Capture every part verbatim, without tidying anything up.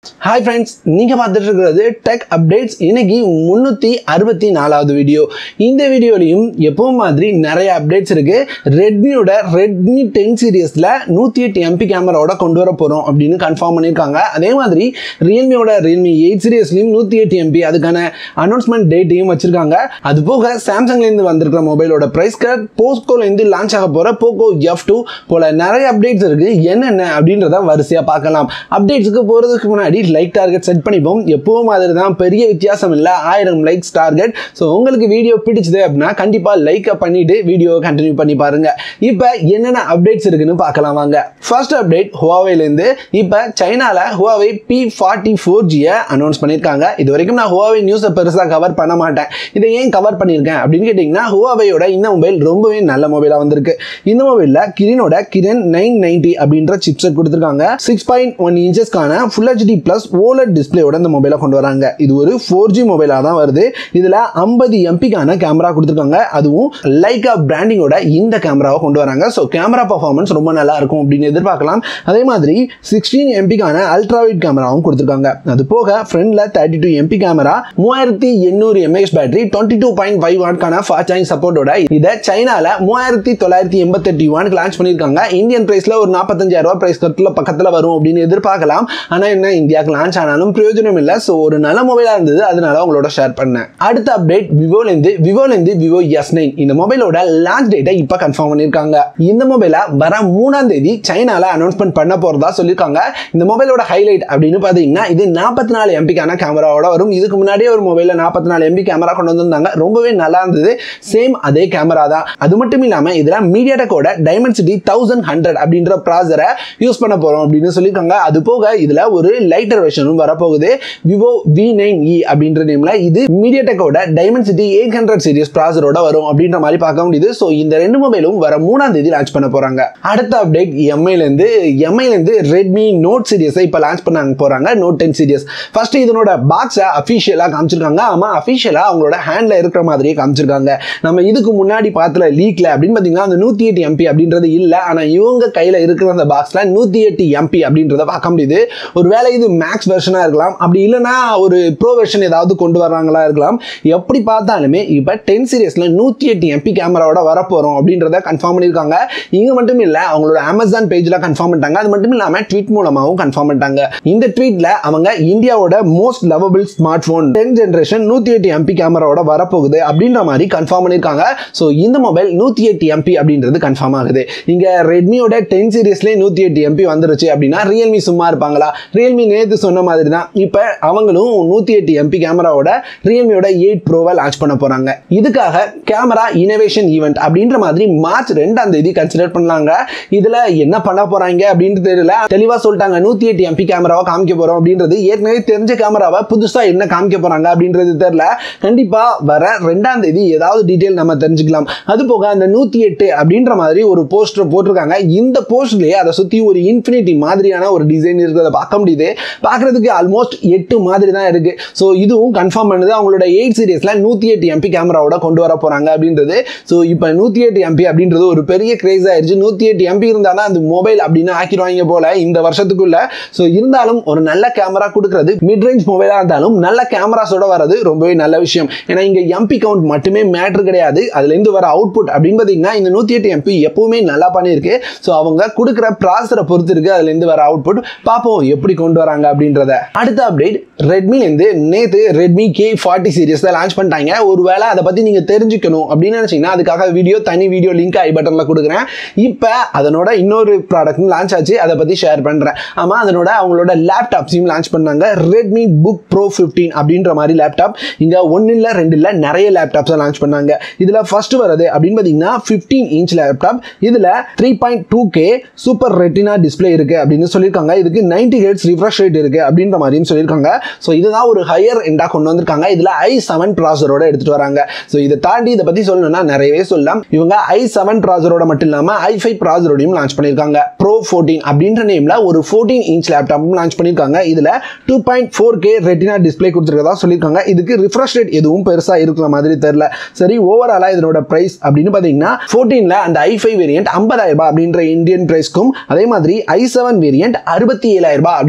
Hi friends, நீங்க பார்த்துட்டு இருக்கிறது டெக் அப்டேட்ஸ். இன்னைக்கு முன்னூத்தி அறுபத்தி நாலாவது வீடியோ. இந்த வீடியோலையும் எப்பவும் மாதிரி நிறைய அப்டேட்ஸ் இருக்கு. ரெட்மியோட ரெட்மி டென் சீரிஸ்ல நூத்தி எட்டு எம்பி கேமராவோட கொண்டு வர போறோம் அப்படின்னு கன்ஃபார்ம் பண்ணியிருக்காங்க. அதே மாதிரி ரியல்மியோட ரியல்மி எயிட் சீரிஸ்லையும் நூத்தி எட்டு எம்பி அதுக்கான அனௌன்ஸ்மெண்ட் டேட்டையும் வச்சிருக்காங்க. அது போக சாம்சங்ல இருந்து வந்திருக்கிற மொபைலோட பிரைஸ் கட், போஸ்கோல இருந்து லான்ச் ஆக போற போகோ எஃப் டூ போல நிறைய அப்டேட்ஸ் இருக்கு. என்னென்ன அப்படின்றத வரிசையா பார்க்கலாம். அப்டேட்ஸ்க்கு போறதுக்கு முன்னாடி லைக் டார்கெட் செட் பண்ணிப்போம். எப்பவும் மாதிரி தான், பெரிய வித்தியாசம் இல்லை, ஆயிரம் லைக்ஸ் டார்கெட். ஸோ உங்களுக்கு வீடியோ பிடிச்சது அப்படின்னா கண்டிப்பா லைக் பண்ணிட்டு வீடியோ கண்டினியூ பண்ணி பாருங்க. இப்போ என்னென்ன அப்டேட்ஸ் இருக்குன்னு பார்க்கலாம் வாங்க. ஃபர்ஸ்ட் அப்டேட் ஹுவாவேல இருந்து இப்போ சைனால ஹுவாவே பி ஃபார்ட்டி ஃபோர் ஜியை அனௌன்ஸ் பண்ணியிருக்காங்க. இது வரைக்கும் நான் ஹுவாவே நியூஸை பெருசாக கவர் பண்ண மாட்டேன். இதை ஏன் கவர் பண்ணியிருக்கேன் அப்படின்னு கேட்டிங்கன்னா, ஹுவாவேயோட இந்த மொபைல் ரொம்பவே நல்ல மொபைலாக வந்திருக்கு. இந்த மொபைலில் கிரினோட கிரன் நைன் நைன்டி அப்படின்ற சிப்செட் கொடுத்துருக்காங்க. சிக்ஸ் பாயிண்ட் ஒன் இன்ச்சஸ்க்கான ஃபுல் ஹெச்டி பிளஸ் ஓலட் டிஸ்பிளேயோட இந்த மொபைலை கொண்டு வராங்க. இது ஒரு ஃபோர் ஜி மொபைலாக தான் வருது. இதில் ஐம்பது எம்பிக்கான கேமரா கொடுத்துருக்காங்க. அதுவும் லைகா பிராண்டிங்கோட இந்த கேமராவை கொண்டு வராங்க. ஸோ கேமரா பர்ஃபார்மன்ஸ் ரொம்ப நல்லா இருக்கும் அப்படின்னு எதிர்பார்க்கலாம். அதே மாதிரி சிக்ஸ்டீன் எம்பிக்கான அல்ட்ராவைட் கேமராவும் கொடுத்துருக்காங்க. அது போக ஃப்ரண்ட்ல தேர்ட்டி டூ எம்பி கேமரா, மூவாயிரத்தி எண்ணூறு mAh battery, twenty two point five வாட்கான ஃபாஸ்ட் சார்ஜிங் சப்போர்ட்டோட இதை சைனால மூவாயிரத்தி தொள்ளாயிரத்தி எண்பத்தி எட்டு யூவானுக்கு லான்ச் பண்ணியிருக்காங்க. இந்தியன் பிரைஸ்ல ஒரு நாற்பத்தஞ்சாயிரம் ரூபாய் பிரைஸ் கட்டில் பக்கத்தில் வரும் அப்படின்னு எதிர்பார்க்கலாம். ஆனால் என்ன, இந்தியாவுக்கு லான்ச் ஆனாலும் பிரயோஜனம் இல்லை. ஸோ ஒரு நல்ல மொபைலாக இருந்தது, அதனால உங்களோட ஷேர் பண்ணேன். அடுத்த அப்டேட் விவோலேருந்து விவோலேருந்து விவோ எஸ் நைன் இந்த மொபைலோட லான்ச் டேட்டை இப்போ கன்ஃபார்ம் பண்ணியிருக்காங்க. இந்த மொபைலை வர மூணாம் தேதி சைனால அனௌன்ஸ்மெண்ட் பண்ண போறதா சொல்லியிருக்காங்க. இந்த மொபைலோட ஹைலைட் அப்படின்னு பார்த்தீங்கன்னா, இது நாற்பத்தி நாலு எம்பிக்கான கேமராவோட வரும். இதுக்கு முன்னாடியே ஒரு மொபைலில் நாற்பத்தி நாலு எம்பி கேமரா கொண்டு வந்திருந்தாங்க. ரொம்பவே நல்லா இருந்தது. சேம் அதே கேமரா தான். அது மட்டும் இல்லாமல் இதில் மீடியாடெக்கோட டைமென்சிட்டி தௌசண்ட் ஹண்ட்ரட் அப்படின்ற ப்ராசரை யூஸ் பண்ண போறோம் அப்படின்னு சொல்லியிருக்காங்க. அது போக இதில் ஒரு லைட்டர் வெர்ஷனும் வரப்போகுது. விவோ வி நைன் இ அப்படின்ற நேம்ல இது மீடியாடெக்கோட டைமென்சிட்டி எயிட் ஹண்ட்ரட் சீரிஸ் ப்ராசரோட வரும் அப்படின்ற மாதிரி பார்க்க முடியுது. ஸோ இந்த ரெண்டு மொபைலும் வர மூணாம் தேதி லான்ச் பண்ண போறாங்க. அடுத்த அப்டேட் எம்ஐலேருந்து எம்ஐலேருந்து ரெட்மி நோட் சீரிஸை இப்போ லான்ச் பண்ண போறாங்க. நோட் டென் சீரிஸ் ஃபர்ஸ்ட் இதனோட பாக்ஸை அஃபிஷியலாக காமிச்சிருக்காங்க. ஆமா, அஃபிஷியலாக அவங்களோட ஹேண்ட்ல இருக்கிற மாதிரியே காமிச்சிருக்காங்க. நம்ம இதுக்கு முன்னாடி பார்த்துல லீக்ல அப்படின்னு பார்த்தீங்கன்னா அந்த நூத்தி எட்டு எம்பி அப்படின்றது இல்லை. ஆனால் இவங்க கையில் இருக்கிற அந்த பாக்ஸ்ல நூத்தி எட்டு எம்பி அப்படின்றத பார்க்க முடியுது. ஒருவேளை இது மேக்ஸ் வெர்ஷனா இருக்கலாம், அப்படி இல்லைன்னா ஒரு ப்ரோ வெர்ஷன் ஏதாவது கொண்டு வராங்களா இருக்கலாம். எப்படி பார்த்தாலுமே இப்போ டென் சீரிஸ்ல நூத்தி எட்டு எம்பி கேமராவோட வரப்போறோம் அப்படின்றத கன்ஃபார்ம் பண்ணியிருக்காங்க. இங்க மட்டும் இல்லை, அவங்களோட அமேசான் பேஜ்ல கன்ஃபார்ம் பண்ணிட்டாங்க. அது மட்டும் இல்லாமல் ட்வீட் மூலமாகவும் கன்ஃபார்ம் பண்ணிட்டாங்க. இந்த ட்வீட்ல அவங்க இந்தியாவோட most lovable smartphone ten generation நூத்தி எட்டு எம்பி கேமராவோட வரப்போகுது அப்படின்ற மாதிரி கன்ஃபார்ம் பண்ணியிருக்காங்க. ஸோ இந்த மொபைல் நூத்தி எட்டு எம்பி அப்படின்றது கன்ஃபார்ம் ஆகுது. இங்க ரெட்மியோட டென் சீரிஸ்லேயே நூத்தி எட்டு எம்பி வந்துருச்சு அப்படின்னா ரியல்மி சும்மா இருப்பாங்களா? ரியல்மி நேற்று சொன்ன மாதிரி தான் இப்போ அவங்களும் நூத்தி எட்டு எம்பி கேமராவோட ரியல்மியோட எயிட் ப்ரோவை லான்ச் பண்ண போறாங்க. இதுக்காக கேமரா இனோவேஷன் ஈவெண்ட் அப்படின்ற மாதிரி மார்ச் ரெண்டாம் தேதி கன்சிடர் பண்ணாங்க. இதுல என்ன பண்ண போறாங்க அப்படின்னு தெரியல. தெளிவா சொல்லிட்டாங்க, நூத்தி எட்டு எம்பி கேமராவை காமிக்க போறோம் அப்படின்றது. ஏற்கனவே தெரிஞ்ச கேமராவை புதுசா என்ன காமிக்க போறாங்க அப்படின்றது தெரியல. கண்டிப்பா வர ரெண்டாம் தேதி ஏதாவது டீடைல் நம்ம தெரிஞ்சுக்கலாம். அது போக அந்த நூத்தி எட்டு அப்படின்ற மாதிரி ஒரு போஸ்டர் போட்டிருக்காங்க. இந்த போஸ்ட்லயே அதை சுத்தி ஒரு இன்ஃபினிட்டி மாதிரியான ஒரு டிசைன் இருக்கிறத பார்க்க முடியுது. பார்க்கறதுக்கு ஆல்மோஸ்ட் எட்டு மாதிரி தான் இருக்கு. ஸோ இதுவும் கன்ஃபார்ம் பண்ணுது அவங்களோட எயிட் சீரிஸ்ல நூத்தி எட்டு எம்பி கேமராவோட கொண்டு வர போறாங்க அப்படின்றது. ஸோ இப்போ நூத்தி எட்டு எம்பி அப்படின்றது ஒரு பெரிய கிரேஸ் ஆயிருச்சு. நூத்தி எட்டு எம்பி இருந்தாலும் அந்த மொபைல் அப்படின்னு ஆக்கிடுவாங்க போல இந்த வருஷத்துக்குள்ள. ஸோ இருந்தாலும் ஒரு நல்ல கேமரா கொடுக்கறது, மிட் ரேஞ்ச் மொபைலா இருந்தாலும் நல்ல கேமராஸோட வரது ரொம்பவே நல்ல விஷயம். ஏன்னா இங்க எம்பி கவுண்ட் மட்டுமே மேட்ரு கிடையாது, அதுல இருந்து வர அவுட்புட் அப்படின்னு பாத்தீங்கன்னா இந்த நூத்தி எட்டு எம்பி எப்பவுமே நல்லா பண்ணியிருக்கு. ஸோ அவங்க கொடுக்குற ப்ராசரை பொறுத்து இருக்கு அதுல இருந்து வர அவுட்புட். பார்ப்போம் எப்படி கொண்டு வராங்க அப்படின்றத. அடுத்த அப்டேட் ரெட்மி இருந்து நேத்து Redmi K forty series launch பண்ணிட்டாங்க. ஒருவேளை அதை பத்தி நீங்க தெரிஞ்சுக்கணும் அப்படின்னு நினைச்சீங்கன்னா அதுக்காக வீடியோ தனி வீடியோ லிங்க் ஐ பட்டன்ல கொடுக்குறேன். இப்போ அதனோட இன்னொரு ப்ராடக்ட் லான்ச் ஆச்சு, அதை பத்தி ஷேர் பண்றேன். ஆமா, அதனோட அவங்களோட லேப்டாப்ஸையும் லான்ச் பண்ணாங்க. ரெட்மி புக் ப்ரோ பிப்டீன் அப்படின்ற மாதிரி லேப்டாப் இங்க ஒன்னு இல்ல ரெண்டு இல்ல நிறைய லேப்டாப்ஸ் லான்ச் பண்ணாங்க. இதுல ஃபர்ஸ்ட் வரது அப்படின்னு பாத்தீங்கன்னா பிப்டீன் இன்ச் லேப்டாப். இதுல three point two K super retina display இருக்கு அப்படின்னு சொல்லியிருக்காங்க. இதுக்கு நைன்டி ஹெர்ட்ஸ் ரிஃப்ரெஷ் ரேட் இருக்கு அப்படின்ற மாதிரியும் சொல்லியிருக்காங்க. ஸோ இதுதான் ஒரு ஹையர் எண்டா கொண்டு வந்திருக்காங்க. இதுல ஐ செவன் ப்ராசரோட எடுத்துட்டு வராங்க. ஸோ இதை தாண்டி இதை பத்தி சொல்லணும்னா நிறையவே சொல்லலாம். இவங்க ஐ செவன் ப்ராசரோட மட்டும் இல்லாம ஐ ஃபைவ் ப்ராசரோடையும் லான்ச் பண்ணியிருக்காங்க. ப்ரோ ஃபோர்டீன் அப்படின்ற நேம்ல ஒரு ஃபோர்டீன் இன்ச் லேப்டாப்பும் லான்ச் பண்ணியிருக்காங்க. இதுல two point four K retina display கொடுத்துருக்கதா சொல்லியிருக்காங்க. இதுக்கு ரிஃப்ரெஷ் ரேட் எதுவும் பெருசா இருக்கிற மாதிரி தெரியல. சரி, ஓவராலா இதனோட பிரைஸ் அப்படின்னு பாத்தீங்கன்னா ஃபோர்டீன்ல அந்த ஐ ஃபைவ் வேரியன்ட் ஐம்பதாயிரம் ரூபாய் அப்படின்ற இந்தியன் பிரைஸ்க்கும், அதே மாதிரி ஐ செவன் வேரியன்ட் அறுபத்தி ஏழாயிரம் ரூபாய் அப்படின்ற இந்தியன்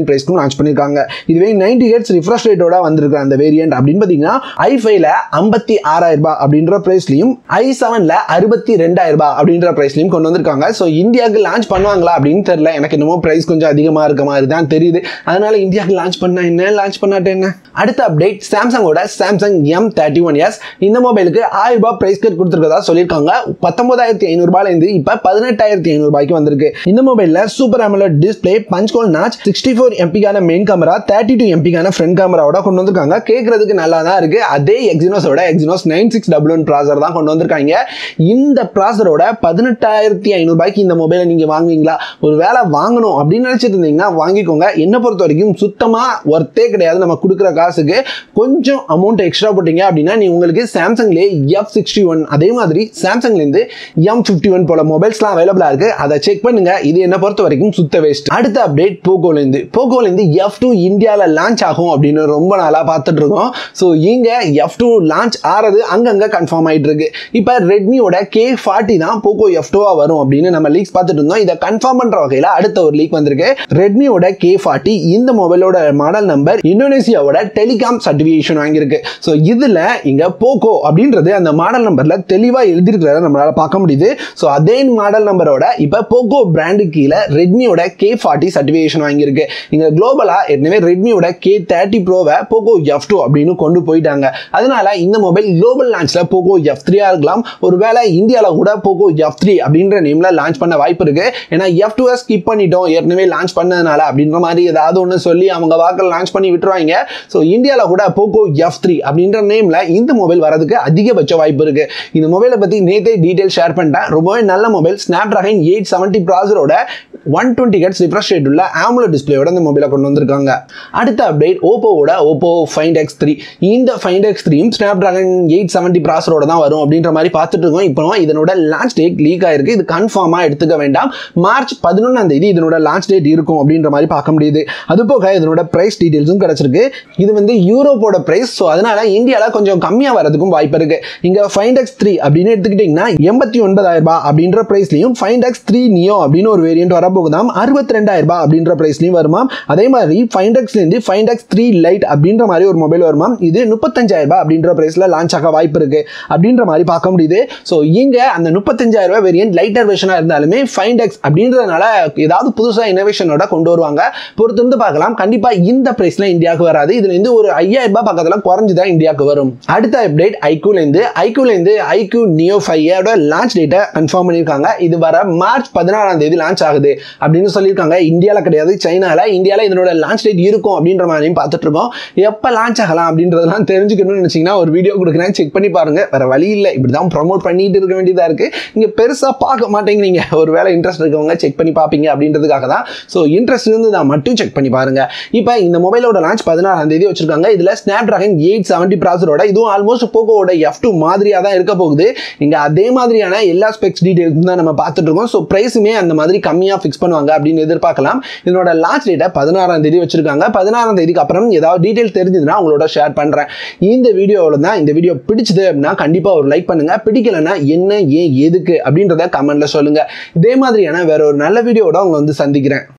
இந்தியன் பிரைஸ்க்கும் லான்ச் பண்ணியிருக்காங்க. இதுவே நைன்டி ஹெர்ட்ஸ் ரிஃப்ரெஷ் ரேட்டோட வந்திருக்கிற அந்த வேரியன்ட் அப்படின்னு பார்த்தீங்கன்னா ஐ ஃபைவ்ல ஐம்பத்தி ஆறாயிரம் ரூபாய் அப்படின்ற பிரைஸ்லையும் ஐ செவன்ல அறுபத்தி ரெண்டாயிரம் ரூபாய் அப்படின்ற பிரைஸ்லையும் கொண்டு வந்திருக்காங்க. ஸோ இந்தியாவுக்கு லான்ச் பண்ணுவாங்களா அப்படின்னு தெரியல. எனக்கு என்னமோ பிரைஸ் கொஞ்சம் அதிகமாக இருக்க மாதிரி தான் தெரியுது. அதனால இந்தியாவுக்கு லான்ச் பண்ணா என்ன, லான்ச் பண்ணாட்ட என்ன. அடுத்த அப்டேட் சாம்சங்கோட Samsung M thirty one S. இந்த மொபைலுக்கு ஆயிரம் ரூபாய் பிரைஸ் கட் கொடுத்துருக்கதா சொல்லியிருக்காங்க. பத்தொன்பதாயிரத்தி ஐநூறு ரூபாயிலிருந்து இப்போ பதினெட்டாயிரத்தி ஐநூறு ரூபாய்க்கு வந்திருக்கு. இந்த மொபைலில் super AMOLED display, punch hole notch, sixty four எம்பிக்கான மெயின் கேமரா, தேர்ட்டி டூ எம்பிக்கான ஃப்ரண்ட் கேமராவோட கொண்டு வந்திருக்காங்க. கேட்கறதுக்கு நல்லா தான் இருக்கு. அதே எக்ஸினோஸோட Exynos nine six double one processor தான் கொண்டு வந்திருக்காங்க. இந்த ப்ராசரோட பதினெட்டாயிரத்தி ஐநூறு ரூபாய்க்கு இந்த மொபைலை நீங்க வாங்குவீங்களா? ஒரு வேலை வாங்கணும் அப்படின்னு நினைச்சிட்டு இருந்தீங்கன்னா வாங்கிக்கோங்க. என்ன பொறுத்த வரைக்கும் சுத்தமா ஒர்த்தே கிடையாது. நம்ம கொடுக்குற காசுக்கு கொஞ்சம் அமௌண்ட் எக்ஸ்ட்ரா போட்டீங்க அப்படின்னா நீ உங்களுக்கு சாம்சங்லேயே எஃப் சிக்ஸ்டி ஒன் அதே மாதிரி சாம்சங்லேருந்து எம் ஃபிஃப்டி ஒன் போல மொபைல்ஸ்லாம் அவைலபிளா இருக்கு. அதை செக் பண்ணுங்க. இது என்ன பொறுத்த வரைக்கும் சுத்த வேஸ்ட். அடுத்த அப்டேட் போகோலேருந்து போகோலேருந்து எஃப் டூ இந்தியாவில் லான்ச் ஆகும் அப்படின்னு ரொம்ப நாளாக பார்த்துட்டு இருக்கோம். ஸோ இங்க எஃப் டூ லான்ச் ஆறது அங்கங்க கன்ஃபார்ம் ஆயிட்டு இருக்கு. இப்போ ரெட்மியோட கே ஃபார்ட்டி தான் போகோ எஃப் டூவா வரும் அப்படின்னு நம்ம லீக்ஸ் பார்த்துட்டு இருந்தோம். இதை கன்ஃபார்ம் பண்ற வகையில் அடுத்த ஒரு லீக் வந்திருக்கு. ரெட்மியோட கே ஃபார்ட்டி இந்த மொபைலோட மாடல் நம்பர் இந்தோனேசியாவோட டெலிகாம் சர்டிஃபிகேஷன் வாங்கியிருக்கு. ஸோ இதுல இங்க போகோ அப்படின்றது அந்த மாடல் நம்பர்ல தெளிவா எழுதியிருக்கிறத நம்மளால பார்க்க முடியுது. ஸோ அதே மாடல் நம்பரோட இப்போ போகோ பிராண்டு கீழே ரெட்மியோட கே ஃபார்ட்டி சர்டிஃபிகேஷன் வாங்கியிருக்கு. இங்க குளோபலா ஏற்கனவே ரெட்மியோட கே தேர்ட்டி ப்ரோவை போகோ எஃப் டூ அப்படின்னு கொண்டு போயிட்டாங்க. அதனால இந்த மொபைல் குளோபல் லான்ச்ல போகோ எஃப் த்ரீயா இருக்கலாம். ஒருவேளை இந்தியாவில் கூட போகோ எஃப் த்ரீ அப்படின்ற நேம்ல லான்ச் பண்ண வாய்ப்பு இருக்கு. ஏன்னா எஃப் டூ ஸ்கிப் பண்ணிட்டோம் ஏற்கனவே லான்ச் பண்ணதுனால அப்படின்ற மாதிரி ஏதாவது ஒன்று சொல்லி அவங்க வாக்கில் லான்ச் பண்ணி விட்டுருவாங்க. ஸோ இந்தியாவில் கூட போகோ எஃப் த்ரீ அப்படின்ற நேம்ல இந்த மொபைல் வரதுக்கு அதிகபட்ச வாய்ப்பு இருக்கு. இந்த மொபைலை பத்தி நேத்தே டீடைல் ஷேர் பண்ணிட்டேன். ரொம்பவே நல்ல மொபைல். ஸ்னாப் டிராகன் எயிட் செவன்டி ப்ராசரோட one twenty hertz refresh rate உள்ள AMOLED டிஸ்பிளேயோட இந்த மொபைலை கொண்டு வந்திருக்காங்க. அடுத்த அப்டேட் ஓப்போவோட ஓப்போ ஃபைண்ட் எக்ஸ் த்ரீ. இந்த ஃபைண்ட் எக்ஸ் த்ரீயும் ஸ்னாப் டிராகன் எயிட் செவன்டி ப்ராசரோட தான் வரும் அப்படின்ற மாதிரி பார்த்துட்டு இருக்கோம். இப்போ இதனோட லான்ச் டேட் லீக் ஆயிருக்கு. இது கன்ஃபார்மா எடுத்துக்க வேண்டாம். மார்ச் பதினொன்றாம் தேதி இதனோட லான்ச் டேட் இருக்கும் அப்படின்ற மாதிரி பார்க்க முடியுது. அது போக இதனோட பிரைஸ் டீடைல்ஸும் கிடைச்சிருக்கு. இது வந்து யூரோப்போட பிரைஸ். ஸோ அதனால இந்தியாவில் கொஞ்சம் கம்மியாக வரதுக்கும் வாய்ப்பு இருக்கு. இங்க ஃபைண்ட் எக்ஸ் த்ரீ அப்படின்னு எடுத்துக்கிட்டீங்கன்னா எண்பத்தி ஒன்பதாயிரம் ரூபாய் அப்படின்ற பிரைஸ்லையும் ஃபைண்ட் எக்ஸ் த்ரீ நியோ அப்படின்னு ஒரு வேரியன்ட் வரப்போகுதாம் அறுபத்தி ரெண்டாயிரம் ரூபாய் அப்படின்ற பிரைஸ்லையும் வருமாம். அதே மாதிரி ஃபைண்ட் எக்ஸ்லேருந்து ஃபைண்ட் எக்ஸ் த்ரீ லைட் அப்படின்ற மாதிரி ஒரு மொபைல் வருமாம். இது முப்பத்தஞ்சாயிரம் ரூபாய் அப்படின்ற பிரைஸ்ல லான்ச் ஆக வாய்ப்பு இருக்கு அப்படின்ற மாதிரி பார்க்க முடியுது. ஸோ இங்க அந்த முப்பத்தஞ்சாயிரம் ரூபாய் வேரியன்ட் லைட்டர் வெர்ஷனாக இருந்தாலுமே ஃபைண்ட் எக்ஸ் அப்படின்றதுனால ஏதாவது புதுசாக இனோவேஷனோட கொண்டு வருவாங்க. பொறுத்திருந்து பார்க்கலாம். கண்டிப்பா இந்த பிரைஸ்ல இந்தியாவுக்கு வராது. இதுல இருந்து ஒரு ஐயாயிரம் ரூபாய் பக்கத்துல குறைஞ்சுதான் இந்தியாவுக்கு வரும். அடுத்த அப்டேட் ஐக்யூலேருந்து ஐக்யூலேருந்து ஐக்யூ நியோ ஃபைவோட லான்ச் டேட்டை கன்ஃபார்ம் பண்ணியிருக்காங்க. இது வர மார்ச் பதினாறாம் தேதி லான்ச் ஆகுது அப்படின்னு சொல்லியிருக்காங்க. இந்தியாவில் கிடையாது, சைனால. இந்தியாவில் இதனோட லான்ச் டேட் இருக்கும் அப்படின்ற மாதிரியும் பார்த்துட்டு இருக்கோம். எப்போ லான்ச் ஆகலாம் அப்படின்றதெல்லாம் தெரிஞ்சுக்கணும்னு நினைச்சீங்கன்னா ஒரு வீடியோ கொடுக்குறேன், செக் பண்ணி பாருங்க. வேற வழி இல்லை, இப்படிதான் ப்ரொமோட் பண்ணிட்டு இருக்க வேண்டியதா இருக்கு. நீங்க பெருசா பார்க்க மாட்டேங்கிறீங்க. ஒரு வேலை இன்ட்ரெஸ்ட் இருக்கவங்க செக் பண்ணி பார்ப்பீங்க அப்படின்றதுக்காக தான். ஸோ இன்ட்ரெஸ்ட் இருந்து நான் மட்டும் செக் பண்ணி பாருங்க. இப்போ இந்த மொபைலோட லான்ச் பதினாறாம் தேதி வச்சிருக்காங்க. இதுல ஸ்னாப் டிராகன் எயிட் செவன்டி ப்ராசரோட இதுவும் ஆல்மோஸ்ட் போகோட எஃப் டூ மாதிரியா தான் இருக்க போகுது. இங்க அதே மாதிரியான எல்லா ஸ்பெக்ஸ் டீடைல்ஸ் தான் நம்ம பார்த்துட்டு இருக்கோம். ஸோ பிரைஸுமே அந்த மாதிரி கம்மியா ஃபிக்ஸ் பண்ணுவாங்க அப்படின்னு எதிர்பார்க்கலாம். இதனோட லான்ச் டேட்டை பதினாறாம் தேதி வச்சிருக்காங்க. பதினாறாம் தேதிக்கு அப்புறம் ஏதாவது டீடைல் தெரிஞ்சதுன்னா உங்களோட ஷேர் பண்றேன். இந்த வீடியோவில் தான் இந்த வீடியோ பிடிச்சது அப்படின்னா கண்டிப்பா ஒரு லைக் பண்ணுங்க. பிடிக்கலன்னா என்ன, ஏன், எதுக்கு அப்படின்றத கமெண்ட்ல சொல்லுங்க. இதே மாதிரியான வேற ஒரு நல்ல வீடியோட உங்களை வந்து சந்திக்கிறேன்.